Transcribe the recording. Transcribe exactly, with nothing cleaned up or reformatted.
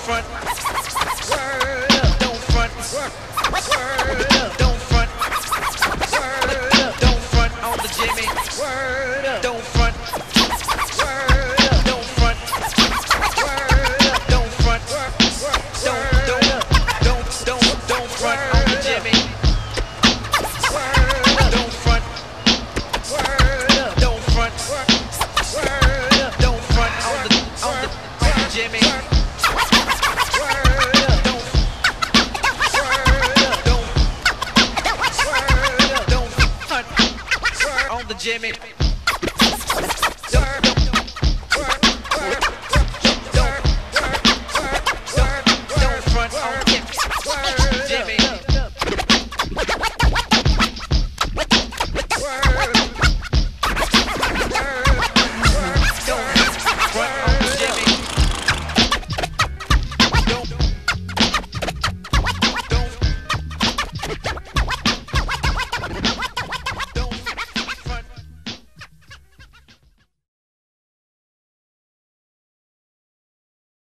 front. Word up, don't front. Word up, don't front. Word up, don't front on the Jimmy. Word up, don't front. Word up, don't front. Word up, don't front. Don't, don't, don't, don't, don't front on the Jimmy. Word up, don't front. Word up, don't front. Word up, don't front on the, on the, on the Jimmy. Word up, don't. Word up, don't. Word up, don't front on the Jimmy.